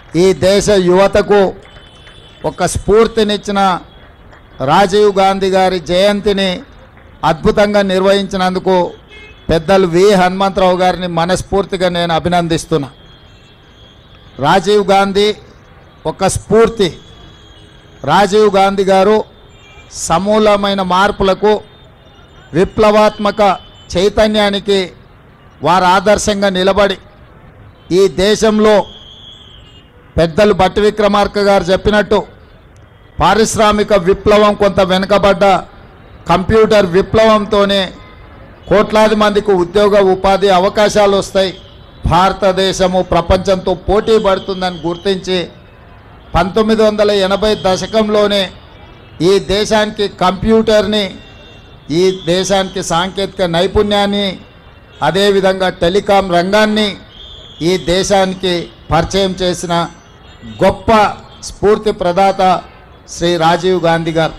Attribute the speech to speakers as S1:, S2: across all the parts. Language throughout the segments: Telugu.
S1: ఈ దేశ యువతకు ఒక స్ఫూర్తినిచ్చిన రాజీవ్ గాంధీ గారి జయంతిని అద్భుతంగా నిర్వహించినందుకు పెద్దలు వి హనుమంతరావు గారిని మనస్ఫూర్తిగా నేను అభినందిస్తున్నా. రాజీవ్ గాంధీ ఒక స్ఫూర్తి. రాజీవ్ గాంధీ గారు సమూలమైన మార్పులకు, విప్లవాత్మక చైతన్యానికి వారు ఆదర్శంగా నిలబడి ఈ దేశంలో పెద్దలు భట్టి విక్రమార్క గారు చెప్పినట్టు పారిశ్రామిక విప్లవం కొంత వెనుకబడ్డ కంప్యూటర్ విప్లవంతోనే కోట్లాది మందికి ఉద్యోగ ఉపాధి అవకాశాలు వస్తాయి, భారతదేశము ప్రపంచంతో పోటీ పడుతుందని గుర్తించి 1980 దశకంలోనే ఈ దేశానికి కంప్యూటర్ని, ఈ దేశానికి సాంకేతిక నైపుణ్యాన్ని, అదేవిధంగా టెలికాం రంగాన్ని ఈ దేశానికి పరిచయం చేసిన గొప్ప స్ఫూర్తి ప్రదాత శ్రీ రాజీవ్ గాంధీ గారు.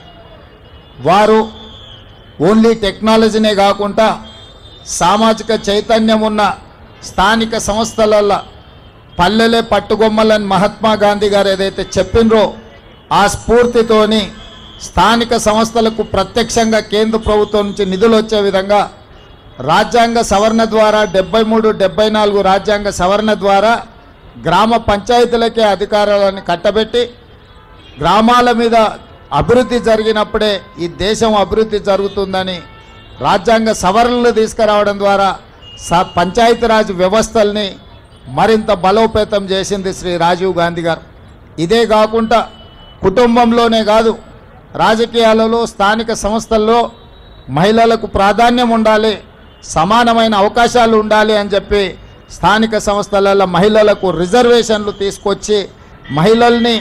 S1: వారు ఓన్లీ టెక్నాలజీనే కాకుండా సామాజిక చైతన్యం ఉన్న స్థానిక సంస్థలలో పల్లెలే పట్టుగొమ్మలని మహాత్మా గాంధీ గారు ఏదైతే చెప్పినరో ఆ స్ఫూర్తితోని స్థానిక సంస్థలకు ప్రత్యక్షంగా కేంద్ర ప్రభుత్వం నుంచి నిధులు వచ్చే విధంగా రాజ్యాంగ సవరణ ద్వారా 73, 74 రాజ్యాంగ సవరణ ద్వారా గ్రామ పంచాయతీలకే అధికారాలను కట్టబెట్టి గ్రామాల మీద అభివృద్ధి జరిగినప్పుడే ఈ దేశం అభివృద్ధి జరుగుతుందని రాజ్యాంగ సవరణలు తీసుకురావడం ద్వారా పంచాయతీరాజ్ వ్యవస్థల్ని మరింత బలోపేతం చేసింది శ్రీ రాజీవ్ గాంధీ గారు. ఇదే కాకుండా కుటుంబంలోనే కాదు, రాజకీయాలలో, స్థానిక సంస్థల్లో మహిళలకు ప్రాధాన్యం ఉండాలి, సమానమైన అవకాశాలు ఉండాలి అని చెప్పి స్థానిక సంస్థలలో మహిళలకు రిజర్వేషన్లు తీసుకొచ్చి మహిళల్ని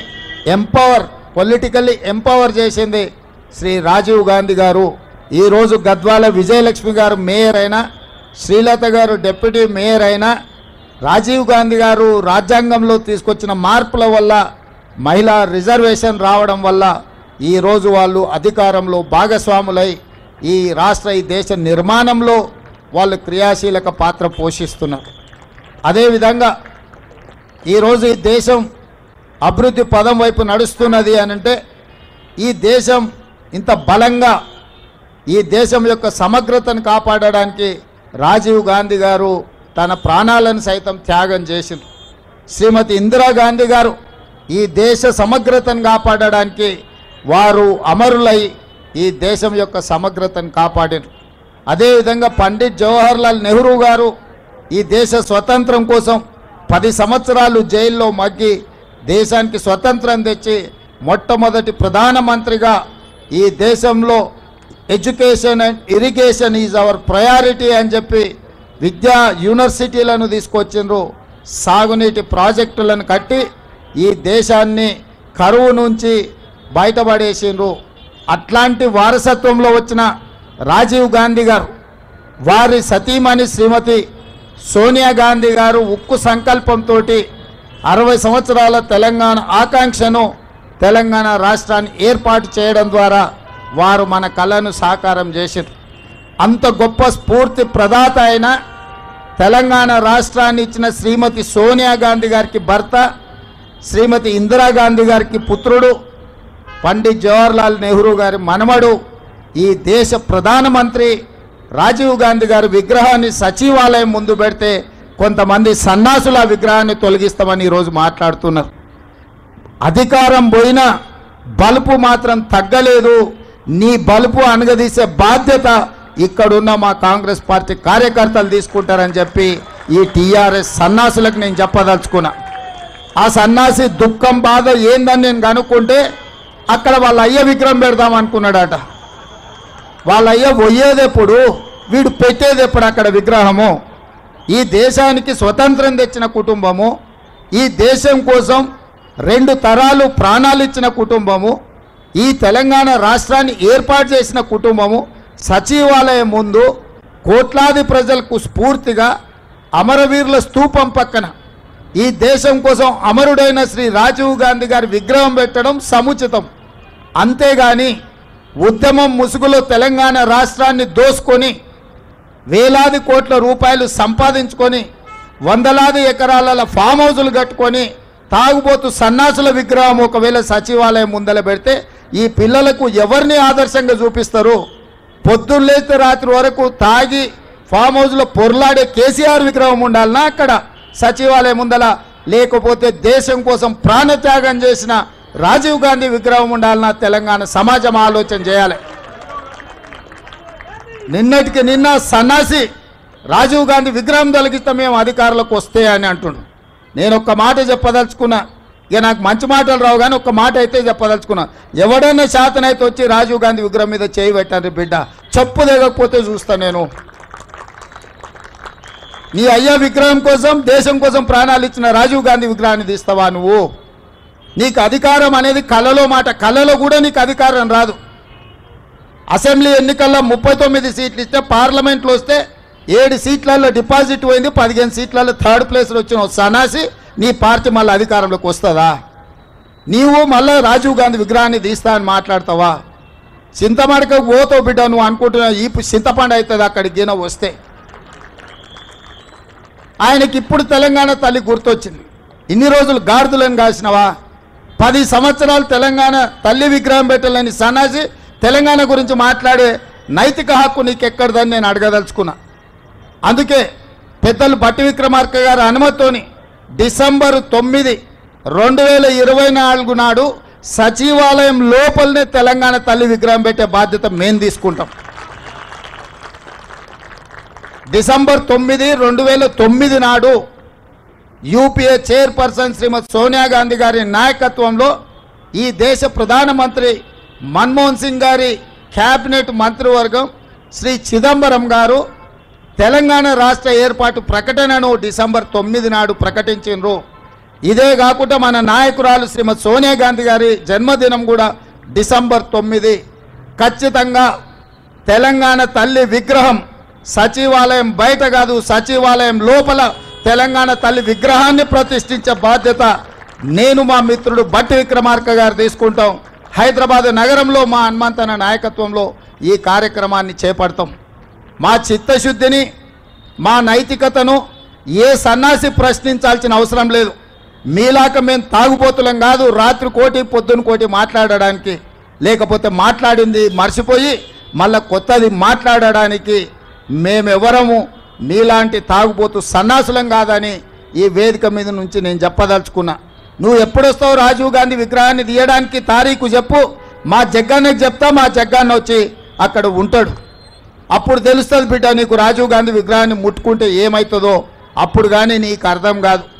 S1: పొలిటికల్లీ ఎంపవర్ చేసింది శ్రీ రాజీవ్ గాంధీ గారు. ఈరోజు గద్వాల విజయలక్ష్మి గారు మేయర్ అయినా, శ్రీలత గారు డిప్యూటీ మేయర్ అయినా, రాజీవ్ గాంధీ గారు రాజ్యాంగంలో తీసుకొచ్చిన మార్పుల వల్ల మహిళా రిజర్వేషన్ రావడం వల్ల ఈరోజు వాళ్ళు అధికారంలో భాగస్వాములై ఈ దేశ నిర్మాణంలో వాళ్ళు క్రియాశీలక పాత్ర పోషిస్తున్నారు. అదేవిధంగా ఈరోజు ఈ దేశం అభివృద్ధి పదం వైపు నడుస్తున్నది అని అంటే ఈ దేశం ఇంత బలంగా ఈ దేశం యొక్క సమగ్రతను కాపాడడానికి రాజీవ్ గాంధీ గారు తన ప్రాణాలను సైతం త్యాగం చేసింది. శ్రీమతి ఇందిరాగాంధీ గారు ఈ దేశ సమగ్రతను కాపాడడానికి వారు అమరులై ఈ దేశం యొక్క సమగ్రతను కాపాడారు. అదేవిధంగా పండిట్ జవహర్లాల్ నెహ్రూ గారు ఈ దేశ స్వతంత్రం కోసం 10 సంవత్సరాలు జైల్లో మగ్గి దేశానికి స్వతంత్రం తెచ్చి మొట్టమొదటి ప్రధానమంత్రిగా ఈ దేశంలో education and irrigation is our priority అని చెప్పి విద్యా యూనివర్సిటీలను తీసుకొచ్చిండ్రు, సాగునీటి ప్రాజెక్టులను కట్టి ఈ దేశాన్ని కరువు నుంచి బయటపడేసిండ్రు. అట్లాంటి వారసత్వంలో వచ్చిన రాజీవ్ గాంధీ గారు వారి సతీమణి శ్రీమతి సోనియా గాంధీ గారు ఉక్కు సంకల్పంతో 60 సంవత్సరాల తెలంగాణ ఆకాంక్షను, తెలంగాణ రాష్ట్రాన్ని ఏర్పాటు చేయడం ద్వారా వారు మన కళను సాకారం చేశారు. అంత గొప్ప స్ఫూర్తి ప్రదాత అయిన తెలంగాణ రాష్ట్రాన్ని ఇచ్చిన శ్రీమతి సోనియా గాంధీ గారికి భర్త, శ్రీమతి ఇందిరాగాంధీ గారికి పుత్రుడు, పండిట్ జవహర్లాల్ నెహ్రూ గారి మనమడు, ఈ దేశ ప్రధానమంత్రి రాజీవ్ గాంధీ గారి విగ్రహాన్ని సచివాలయం ముందు పెడితే కొంతమంది సన్నాసుల విగ్రహాన్ని తొలగిస్తామని ఈరోజు మాట్లాడుతున్నారు. అధికారం పోయినా బలుపు మాత్రం తగ్గలేదు. నీ బలుపు అనగదీసే బాధ్యత ఇక్కడున్న మా కాంగ్రెస్ పార్టీ కార్యకర్తలు తీసుకుంటారని చెప్పి ఈ టీఆర్ఎస్ సన్నాసులకు నేను చెప్పదలుచుకున్నా. ఆ సన్నాసి దుఃఖం బాధ ఏందని నేను కనుక్కుంటే అక్కడ వాళ్ళ అయ్య విగ్రహం పెడదాం అనుకున్నాడట. వాళ్ళ అయ్య పోయేదెప్పుడు, వీడు పెట్టేదెప్పుడు అక్కడ విగ్రహము? ఈ దేశానికి స్వతంత్రం తెచ్చిన కుటుంబము, ఈ దేశం కోసం 2 తరాలు ప్రాణాలు ఇచ్చిన కుటుంబము, ఈ తెలంగాణ రాష్ట్రాన్ని ఏర్పాటు చేసిన కుటుంబము సచివాలయం ముందు కోట్లాది ప్రజలకు స్ఫూర్తిగా అమరవీరుల స్తూపం పక్కన ఈ దేశం కోసం అమరుడైన శ్రీ రాజీవ్ గాంధీ గారి విగ్రహం పెట్టడం సముచితం. అంతేగాని ఉద్యమం ముసుగులో తెలంగాణ రాష్ట్రాన్ని దోసుకొని వేలాది కోట్ల రూపాయలు సంపాదించుకొని వందలాది ఎకరాల ఫామ్ హౌజులు కట్టుకొని తాగుబోతు సన్నాసుల విగ్రహం ఒకవేళ సచివాలయం ముందల పెడితే ఈ పిల్లలకు ఎవరిని ఆదర్శంగా చూపిస్తారు? పొద్దున్న లేస్తే రాత్రి వరకు తాగి ఫామ్ హౌస్లో పొర్లాడే కేసీఆర్ విగ్రహం ఉండాలన్నా అక్కడ సచివాలయం ముందల, లేకపోతే దేశం కోసం ప్రాణత్యాగం చేసిన రాజీవ్ గాంధీ విగ్రహం ఉండాలన్నా తెలంగాణ సమాజం ఆలోచన చేయాలి. నిన్నటికి నిన్న సన్నాసి రాజీవ్ గాంధీ విగ్రహం తొలగిస్తే మేము అధికారులకు వస్తే అని అంటుండు. నేను ఒక్క మాట చెప్పదలుచుకున్నా, ఇక నాకు మంచి మాటలు రావు కానీ ఒక్క మాట అయితే చెప్పదలుచుకున్నా. ఎవడన్నా శాతనైతే వచ్చి రాజీవ్ గాంధీ విగ్రహం మీద చేయి పెట్టండి బిడ్డ, చెప్పు దిగకపోతే చూస్తా నేను. నీ అయ్యా విగ్రహం కోసం దేశం కోసం ప్రాణాలు ఇచ్చిన రాజీవ్ గాంధీ విగ్రహాన్ని తీస్తావా నువ్వు? నీకు అధికారం అనేది కళలో మాట, కళలో కూడా నీకు అధికారం రాదు. అసెంబ్లీ ఎన్నికల్లో 39 సీట్లు ఇస్తే పార్లమెంట్లో వస్తే 7 సీట్లలో డిపాజిట్ పోయింది, 15 సీట్లలో థర్డ్ ప్లేస్లో వచ్చిన సన్నాసి నీ పార్టీ మళ్ళీ అధికారంలోకి వస్తుందా? నీవు మళ్ళీ రాజీవ్ గాంధీ విగ్రహాన్ని తీస్తా అని మాట్లాడతావా? చింతమడకకు పోతావు బిడ్డ, నువ్వు అనుకుంటున్నావు ఈ చింతపండు అవుతుంది అక్కడికి గిన వస్తే. ఆయనకి ఇప్పుడు తెలంగాణ తల్లి గుర్తొచ్చింది. ఇన్ని రోజులు గాడిదలను కాసినవా? 10 సంవత్సరాలు తెలంగాణ తల్లి విగ్రహం పెట్టాలని సన్నాసి తెలంగాణ గురించి మాట్లాడే నైతిక హక్కు నీకెక్కడదని నేను అడగదలుచుకున్నా. అందుకే పెద్దలు బట్టి విక్రమార్క గారి అనుమతితోని డిసెంబర్ 9, 2024 నాడు సచివాలయం లోపలనే తెలంగాణ తల్లి విగ్రహం పెట్టే బాధ్యత మేము తీసుకుంటాం. డిసెంబర్ 9, 2009 నాడు యూపీఏ చైర్పర్సన్ శ్రీమతి సోనియా గాంధీ గారి నాయకత్వంలో ఈ దేశ ప్రధానమంత్రి మన్మోహన్ సింగ్ గారి క్యాబినెట్ మంత్రివర్గం శ్రీ చిదంబరం గారు తెలంగాణ రాష్ట్ర ఏర్పాటు ప్రకటనను డిసెంబర్ 9 నాడు ప్రకటించారు. ఇదే కాకుండా మన నాయకురాలు శ్రీమతి సోనియా గాంధీ గారి జన్మదినం కూడా డిసెంబర్ 9. ఖచ్చితంగా తెలంగాణ తల్లి విగ్రహం సచివాలయం బయట కాదు, సచివాలయం లోపల తెలంగాణ తల్లి విగ్రహాన్ని ప్రతిష్ఠించే బాధ్యత నేను మా మిత్రుడు బట్టి విక్రమార్క గారు తీసుకుంటాం. హైదరాబాద్ నగరంలో మా హనుమంతన నాయకత్వంలో ఈ కార్యక్రమాన్ని చేపడతాం. మా చిత్తశుద్ధిని, మా నైతికతను ఏ సన్నాసి ప్రశ్నించాల్సిన అవసరం లేదు. మీలాక మేము తాగుబోతులం కాదు, రాత్రి కోటి పొద్దున కోటి మాట్లాడడానికి, లేకపోతే మాట్లాడింది మర్చిపోయి మళ్ళీ కొత్తది మాట్లాడడానికి మేమెవరము మీలాంటి తాగుబోతు సన్నాసులం కాదని ఈ వేదిక మీద నుంచి నేను చెప్పదలుచుకున్నా. నువ్వు ఎప్పుడొస్తావు రాజీవ్ గాంధీ విగ్రహాన్ని తీయడానికి తారీఖు చెప్పు, మా జగ్గాన్నకి చెప్తా, మా జగ్గాన్న వచ్చి అక్కడ ఉంటాడు. అప్పుడు తెలుస్తుంది బిడ్డ నీకు రాజీవ్ గాంధీ విగ్రహాన్ని ముట్టుకుంటే ఏమవుతుందో, అప్పుడు కానీ నీకు అర్థం కాదు.